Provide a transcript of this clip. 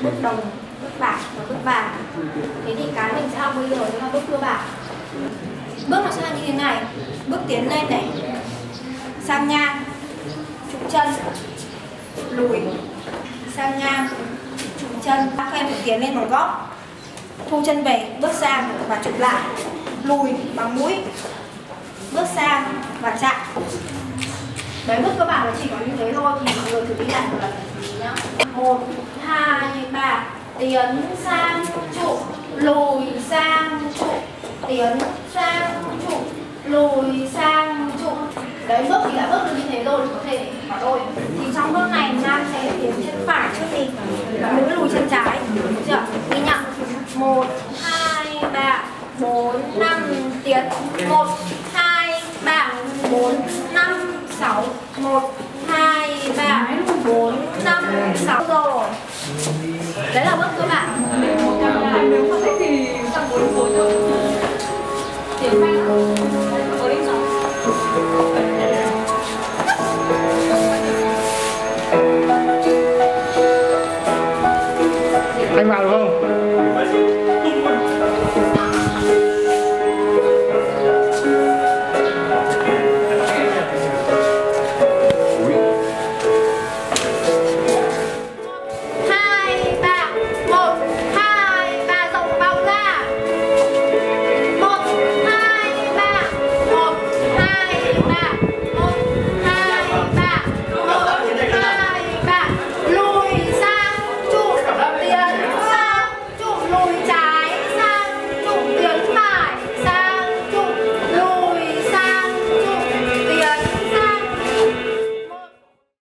bước đồng, bước bạc và bước vàng. Thế thì cái mình sẽ học bây giờ là bước cơ bản. Bước nó sẽ là như thế này. Bước tiến lên này, sang ngang, trục chân, lùi, sang ngang, trục chân. Các em phải tiến lên một góc, thu chân về, bước sang và trục lại, lùi bằng mũi, bước sang và chạm. Đấy, bước cơ bản là chỉ có như thế thôi, thì mọi người thử đi lại một lần nhá. 1, 2, 3, tiến sang trụ, lùi sang trụ, tiến sang trụ, lùi sang trụ. Đấy, bước thì đã bước được như thế rồi, có thể bỏ đôi. Thì trong bước này nam sẽ tiến chân phải trước đi, nữ lùi chân trái, được chưa? Ghi nhận. 1, 2, 3, 4, 5, tiến. 1, 2, 3, 4, 5, 6. 1, 2, 3, 4, 5, 6 rồi. Đấy là bước cơ bản. Nếu không thích thì sang 4 thôi. Tiến phanh có đi sao? Anh vào được không?